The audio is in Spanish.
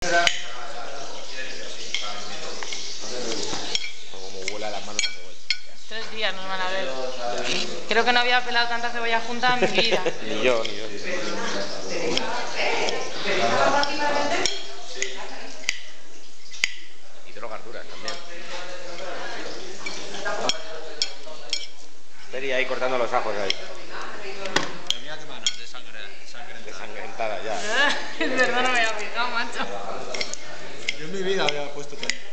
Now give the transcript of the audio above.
Como huele a las manos la cebolla. 3 días nos van a ver. Creo que no había pelado tanta cebolla junta en mi vida. Ni yo. Y drogas duras también. Estaría ahí cortando los ajos ahí. Mira qué mano, Desangrentada ya. Es verdad, no me había fijado, macho. Yo en mi vida había puesto tanto.